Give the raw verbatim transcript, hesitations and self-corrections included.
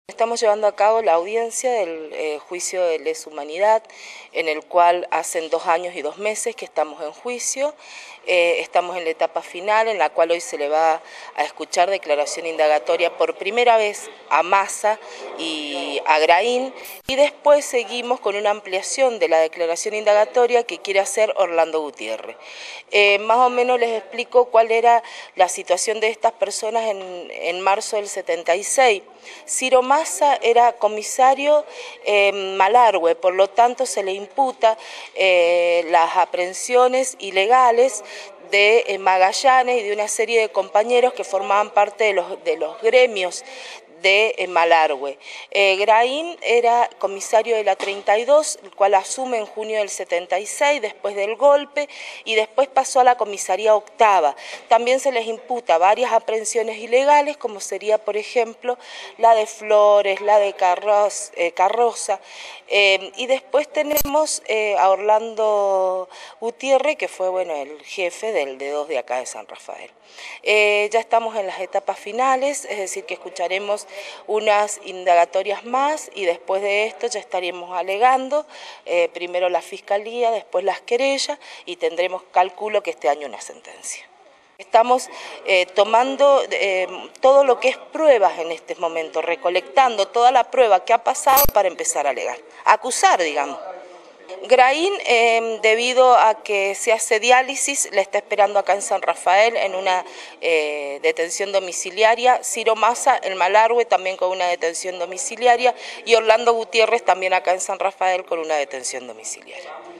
Estamos llevando a cabo la audiencia del eh, juicio de lesa humanidad, en el cual hacen dos años y dos meses que estamos en juicio. Eh, estamos en la etapa final, en la cual hoy se le va a escuchar declaración indagatoria por primera vez a Massa y a Graín, y después seguimos con una ampliación de la declaración indagatoria que quiere hacer Orlando Gutiérrez. Eh, más o menos les explico cuál era la situación de estas personas en, en marzo del setenta y seis. Ciro Massa era comisario en Malargüe, por lo tanto se le imputa eh, las aprehensiones ilegales de eh, Magallanes y de una serie de compañeros que formaban parte de los, de los gremios de eh, Malargüe. Eh, Graín era comisario de la treinta y dos, el cual asume en junio del setenta y seis, después del golpe, y después pasó a la comisaría octava. También se les imputa varias aprehensiones ilegales, como sería, por ejemplo, la de Flores, la de Carroz, eh, Carroza, eh, y después tenemos eh, a Orlando Gutiérrez, que fue bueno el jefe del D dos de acá de San Rafael. Eh, ya estamos en las etapas finales, es decir, que escucharemos unas indagatorias más y después de esto ya estaríamos alegando, eh, primero la Fiscalía, después las querellas y tendremos, calculo que este año una sentencia. Estamos eh, tomando eh, todo lo que es pruebas en este momento, recolectando toda la prueba que ha pasado para empezar a alegar, acusar, digamos. Graín, eh, debido a que se hace diálisis, le está esperando acá en San Rafael en una eh, detención domiciliaria. Ciro Massa en Malargüe también con una detención domiciliaria y Orlando Gutiérrez también acá en San Rafael con una detención domiciliaria.